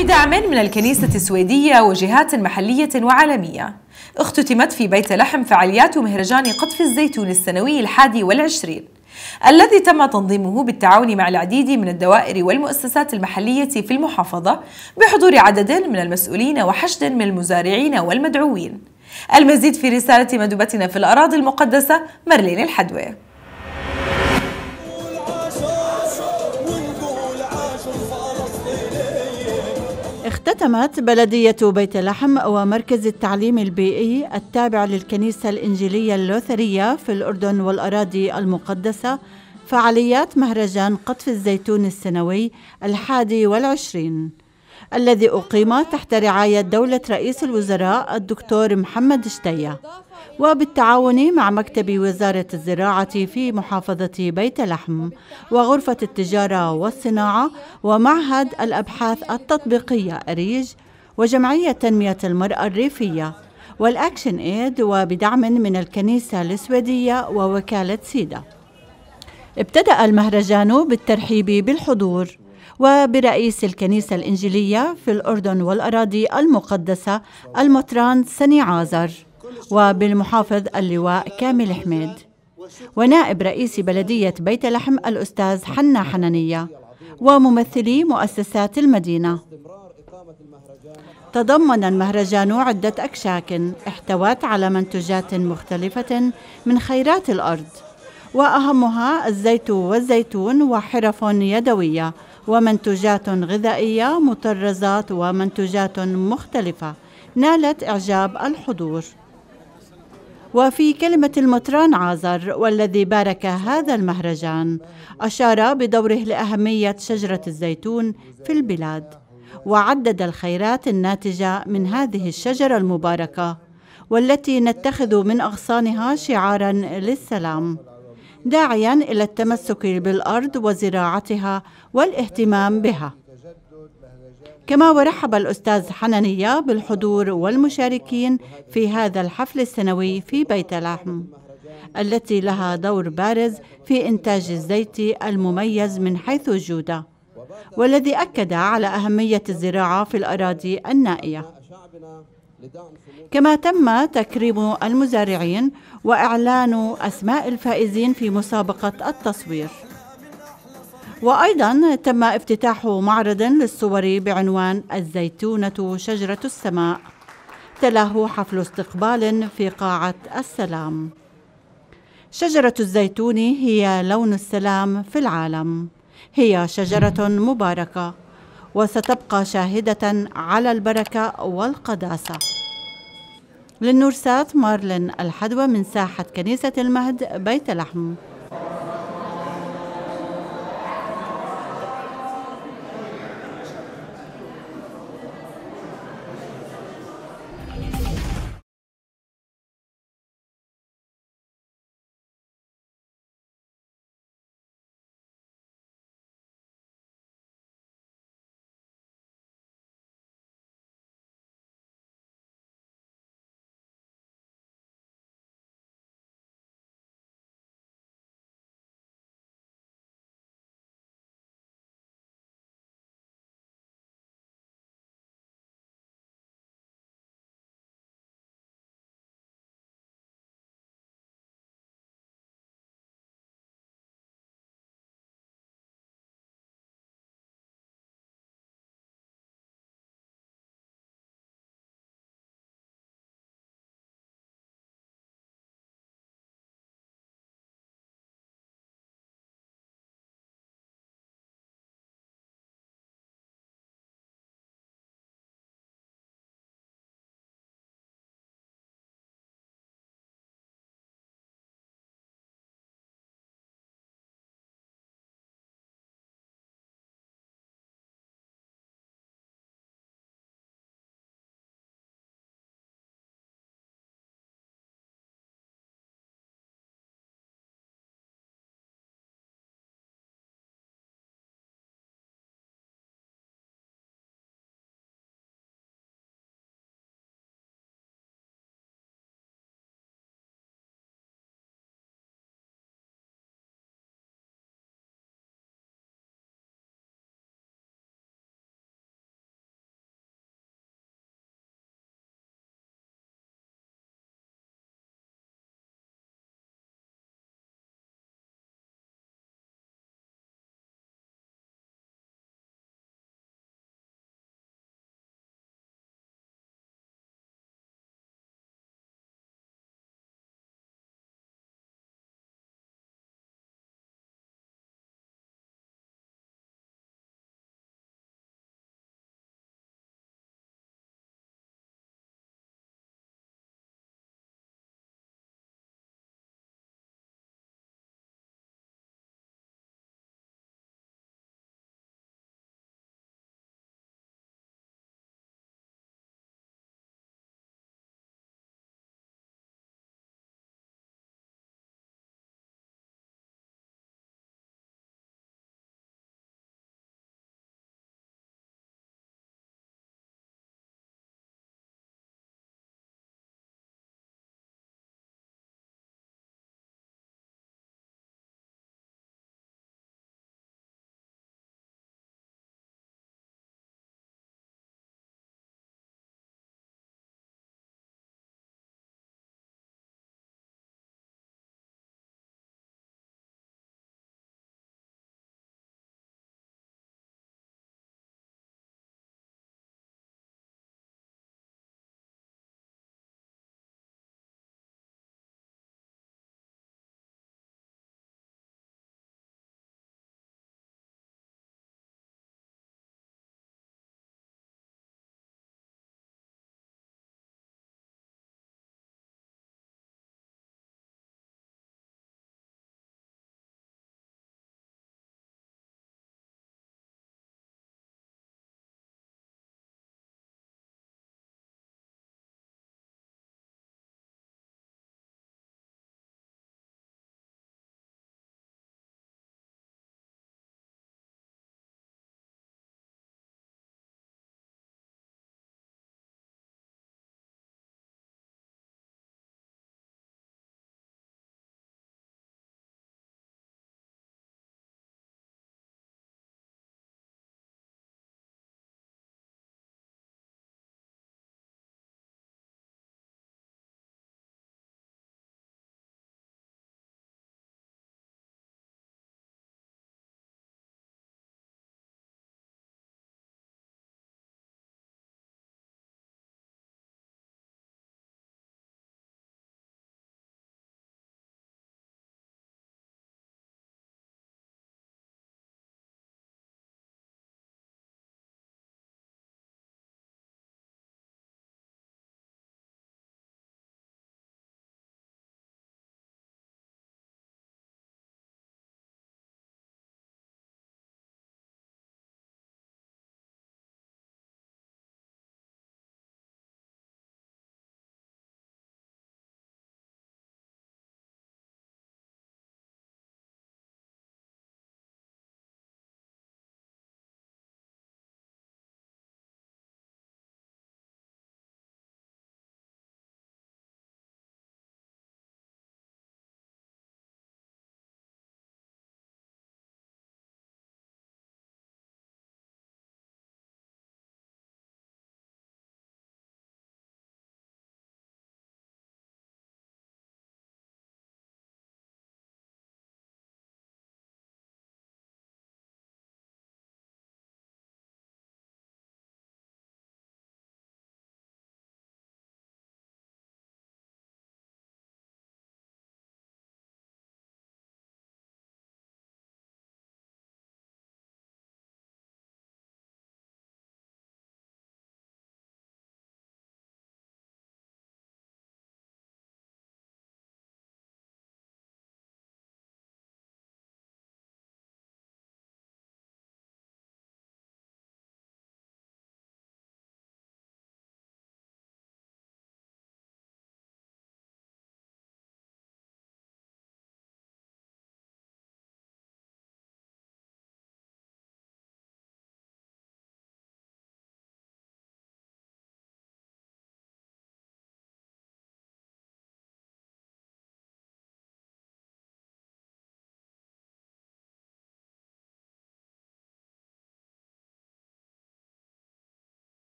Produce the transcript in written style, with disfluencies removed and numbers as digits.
بدعم من الكنيسة السويدية وجهات محلية وعالمية، اختتمت في بيت لحم فعاليات مهرجان قطف الزيتون السنوي 21 الذي تم تنظيمه بالتعاون مع العديد من الدوائر والمؤسسات المحلية في المحافظة بحضور عدد من المسؤولين وحشد من المزارعين والمدعوين. المزيد في رسالة مندوبتنا في الأراضي المقدسة مارلين الحدوي. اختتمت بلدية بيت لحم ومركز التعليم البيئي التابع للكنيسة الإنجيلية اللوثرية في الأردن والأراضي المقدسة فعاليات مهرجان قطف الزيتون السنوي 21 الذي أقيم تحت رعاية دولة رئيس الوزراء الدكتور محمد شتية وبالتعاون مع مكتب وزارة الزراعة في محافظة بيت لحم وغرفة التجارة والصناعة ومعهد الأبحاث التطبيقية أريج وجمعية تنمية المرأة الريفية والأكشن إيد وبدعم من الكنيسة السويدية ووكالة سيدا. ابتدأ المهرجان بالترحيب بالحضور وبرئيس الكنيسة الإنجيلية في الأردن والأراضي المقدسة المطران سني عازر وبالمحافظ اللواء كامل حميد ونائب رئيس بلدية بيت لحم الأستاذ حنا حنانية وممثلي مؤسسات المدينة. تضمن المهرجان عدة أكشاك احتوت على منتجات مختلفة من خيرات الأرض وأهمها الزيت والزيتون وحرف يدوية ومنتجات غذائية مطرزات ومنتجات مختلفة نالت إعجاب الحضور. وفي كلمة المطران عازر والذي بارك هذا المهرجان أشار بدوره لأهمية شجرة الزيتون في البلاد وعدد الخيرات الناتجة من هذه الشجرة المباركة والتي نتخذ من أغصانها شعاراً للسلام داعياً إلى التمسك بالأرض وزراعتها والاهتمام بها. كما ورحب الأستاذ حنانية بالحضور والمشاركين في هذا الحفل السنوي في بيت لحم التي لها دور بارز في إنتاج الزيت المميز من حيث الجودة والذي أكد على أهمية الزراعة في الأراضي النائية. كما تم تكريم المزارعين وإعلان أسماء الفائزين في مسابقة التصوير. وأيضا تم افتتاح معرض للصور بعنوان الزيتونة شجرة السماء تلاه حفل استقبال في قاعة السلام. شجرة الزيتون هي لون السلام في العالم، هي شجرة مباركة وستبقى شاهدة على البركة والقداسة. للنورسات مارلين الحدوى من ساحة كنيسة المهد بيت لحم.